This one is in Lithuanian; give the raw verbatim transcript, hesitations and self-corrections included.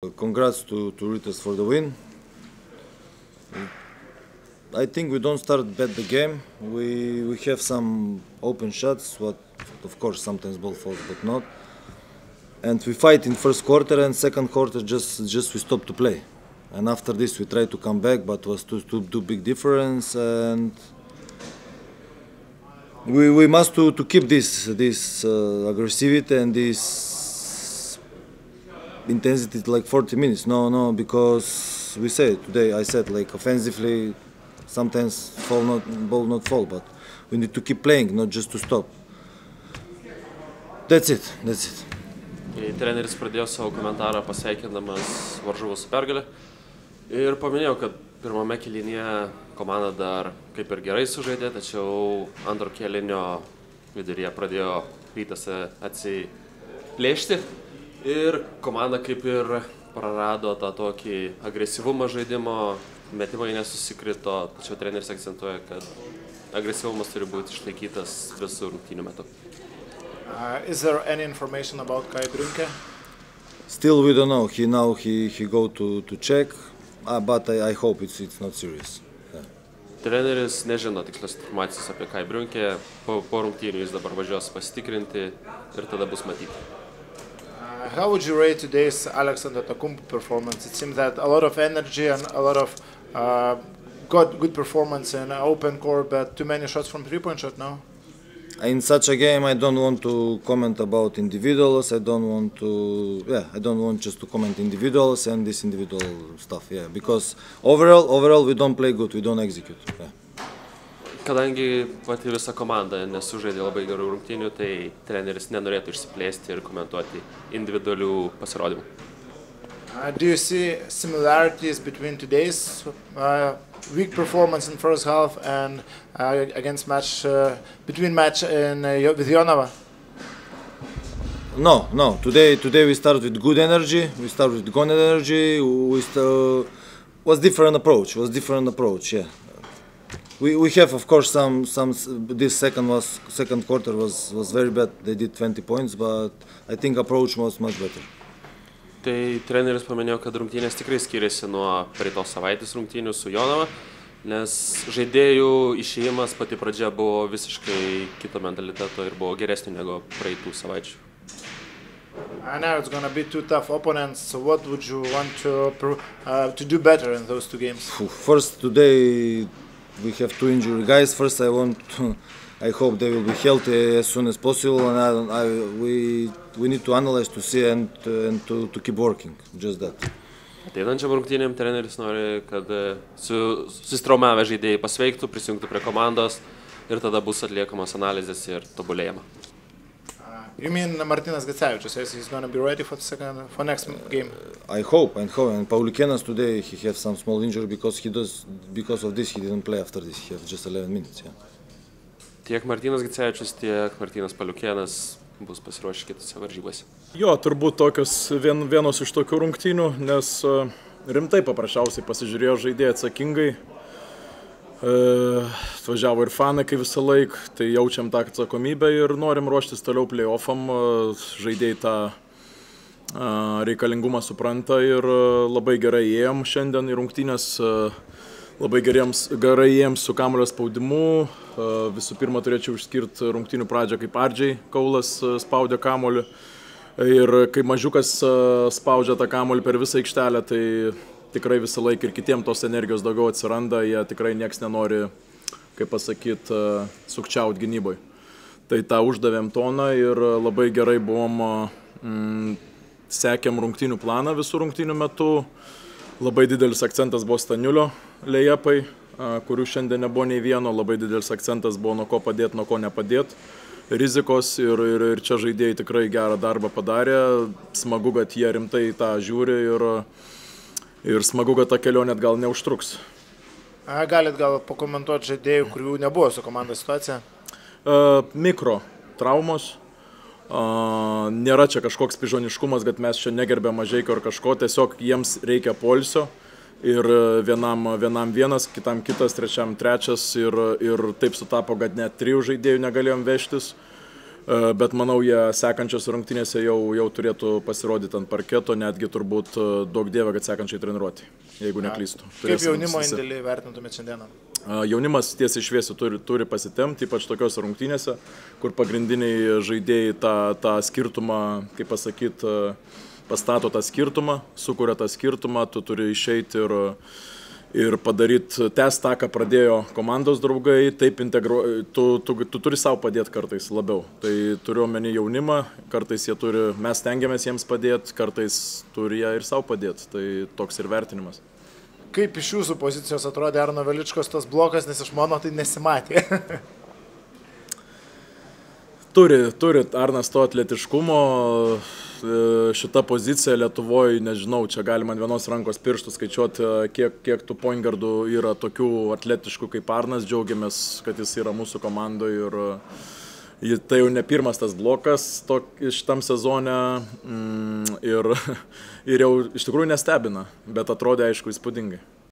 Congrats to, to Ritas for the win. I think we don't start bad the game. We we have some open shots, what of course sometimes ball falls, but not. And we fight in first quarter, and second quarter just just we stop to play. And after this we try to come back, but was too too, too big difference. And we we must to, to keep this this uh, aggressivity and this intensity like forty minutes. No no because we say today I said like offensively. Sometimes fall not, ball not fall, but we need to keep playing, not just to stop. That's it, that's it. Treneris pradėjo savo komentarą pasveikindamas varžovus su pergale ir paminėjau, kad pirmame kėlinyje komanda dar kaip ir gerai sužaidė, tačiau antro kėlinio viduryje pradėjo Rytas atsiplėšti ir komanda kaip ir prarado tą tokį agresyvumą žaidimo. Metimai nesusikrito, tačiau treneris akcentuoja, kad agresyvumas turi būti išlaikytas visų rungtynių metu. Uh, is there any information about Kai Brünke? Still we don't know. He now he he go to to check, uh, but I, I hope it's it's not serious. Yeah. Treneris nežino tikslios informacijos apie Kai Brünke. Po, po rungtynių jis dabar važiuos pasitikrinti ir tada bus matyti. Uh, how would you rate today's Alex Antetokounmpo performance? It seems that a lot of energy and a lot of uh, got good performance in open court, but too many shots from three-point shot now. In such a game, I don't want to comment about individuals. I don't want to, yeah, I don't want just to comment individuals and this individual stuff, yeah, because overall, overall we don't play good, we don't execute. Yeah. Kadangi pati visa komanda nesužaidė labai gerų rungtynių, tai treneris nenorėtų išsiplėsti ir komentuoti individualių pasirodymų. Uh, do you see similarities between today's uh, weak performance in first half and uh, against match uh, between match in uh, with Jonava? No, no. Today, today we start with good energy. We start with good energy. We start, was different approach. Was different approach. Yeah. We we have of course some some. This second was second quarter was was very bad. They did twenty points, but I think approach was much better. Tai treneris paminėjo, kad rungtynės tikrai skiriasi nuo praeitos savaitės rungtynių su Jonava, nes žaidėjų išėjimas pati pradžia buvo visiškai kito mentaliteto ir buvo geresnė negu praeitų savaičių. I know it's going to be two tough opponents. So what would you want to uh, to do better in those two games? First, today we have two injured guys. First, I want. To, I hope they will be healthy as soon as possible, and I, I, we we need to analyze to see and uh, and to to keep working. Just that. Ateinančiam rungtynėm treneris nori, kad su susitraumavę žaidėjai pasveiktų, prisijungtų prie komandos ir tada bus atliekamas analizės ir tobulėjama. Uh, you mean Martynas Gecevičius says he's going to be ready for the second for next game? Uh, I hope and hope. And Pauliukėnas today he has some small injury because he does because of this he didn't play after this. He has just eleven minutes. Yeah. Tiek Martynas Gecevičius, tiek Martynas Pauliukėnas bus pasiruošę kitose varžybose. Jo, turbūt tokios vien, vienos iš tokių rungtynių, nes uh, rimtai paprasčiausiai pasižiūrėjo žaidėjai atsakingai. Uh, atvažiavo ir fanai kaip visą laiką, tai jaučiam tą atsakomybę ir norim ruoštis toliau play-offam. Uh, žaidėjai tą uh, reikalingumą supranta ir uh, labai gerai ėjom šiandien į rungtynės. Uh, Labai geriems, gerai jiems su kamuolio spaudimu. Visų pirma, turėčiau išskirti rungtynių pradžią, kaip Ardžiai Kaulas spaudė kamuolį. Ir kai mažiukas spaudžia tą kamuolį per visą aikštelę, tai tikrai visą laiką ir kitiems tos energijos daugiau atsiranda. Jie tikrai nieks nenori, kaip pasakyti, sukčiauti gynyboje. Tai tą uždavėm toną ir labai gerai buvom, mm, sekėm rungtynių planą visų rungtynių metu. Labai didelis akcentas buvo Staniulio lejepai, kurių šiandien nebuvo nei vieno. Labai didelis akcentas buvo nuo ko padėti, nuo ko nepadėti. Rizikos ir, ir, ir čia žaidėjai tikrai gerą darbą padarė. Smagu, kad jie rimtai tą žiūri ir, ir smagu, kad ta kelionė gal neužtruks. Galit gal pakomentuoti žaidėjų, kurių nebuvo su komandos situacija? Mikro traumos. Uh, nėra čia kažkoks pižoniškumas, kad mes čia negerbėm Mažeikio ar kažko, tiesiog jiems reikia poilsio ir vienam, vienam vienas, kitam kitas, trečiam trečias ir, ir taip sutapo, kad net trijų žaidėjų negalėjom vežtis. Bet manau, jie sekančiose rungtynėse jau, jau turėtų pasirodyti ant parketo, netgi turbūt daug dievė, kad sekančiai treniruoti, jeigu neklystu. Kaip jaunimo indėlį vertintumėte šiandieną? Jaunimas tiesiai šviesiai turi, turi pasitemti, ypač tokiose rungtynėse, kur pagrindiniai žaidėjai tą, tą skirtumą, kaip pasakyti, pastato tą skirtumą, sukuria tą skirtumą, tu turi išeiti ir, ir padaryti tęs tą, ką pradėjo komandos draugai, taip integruoti, tu, tu, tu turi savo padėti kartais labiau. Tai turiu omeny jaunimą, kartais jie turi, mes stengiamės jiems padėti, kartais turi jie ir savo padėti, tai toks ir vertinimas. Kaip iš jūsų pozicijos atrodė Arno Veličkos tas blokas, nes iš mano tai nesimatė? Turi, turi Arnas to atletiškumo, šita pozicija Lietuvoje, nežinau, čia galima ant vienos rankos pirštų skaičiuoti, kiek, kiek tų pointgardų yra tokių atletiškų kaip Arnas, džiaugiamės, kad jis yra mūsų komandoje ir tai jau ne pirmas tas blokas šitam sezone ir, ir jau iš tikrųjų nestebina, bet atrodė aišku įspūdingai.